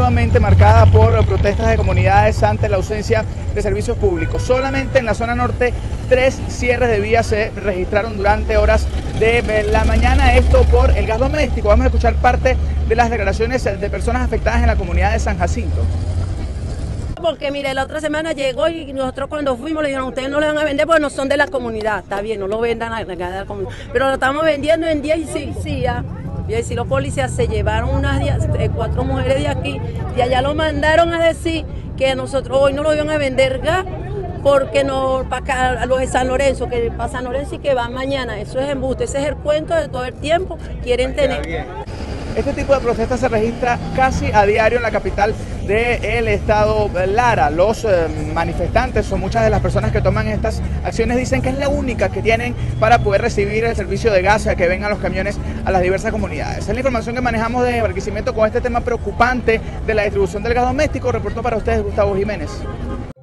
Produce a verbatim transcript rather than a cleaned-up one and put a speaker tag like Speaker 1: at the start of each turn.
Speaker 1: nuevamente marcada por protestas de comunidades ante la ausencia de servicios públicos. Solamente en la zona norte, tres cierres de vías se registraron durante horas de la mañana, esto por el gas doméstico. Vamos a escuchar parte de las declaraciones de personas afectadas en la comunidad de San Jacinto.
Speaker 2: Porque mire, la otra semana llegó y nosotros cuando fuimos le dijeron, ustedes no le van a vender porque no son de la comunidad. Está bien, no lo vendan a la comunidad, pero lo estamos vendiendo en diez y sí, sí, ya. Y si los policías se llevaron unas eh, cuatro mujeres de aquí y allá lo mandaron a decir que nosotros hoy no lo iban a vender gas porque no para acá a los de San Lorenzo, que para San Lorenzo y que van mañana. Eso es embuste, ese es el cuento de todo el tiempo quieren tener.
Speaker 1: Este tipo de protestas se registra casi a diario en la capital del estado Lara. Los eh, manifestantes o muchas de las personas que toman estas acciones dicen que es la única que tienen para poder recibir el servicio de gas que vengan los camiones a las diversas comunidades. Esa es la información que manejamos de Barquisimeto con este tema preocupante de la distribución del gas doméstico. Reportó para ustedes Gustavo Jiménez.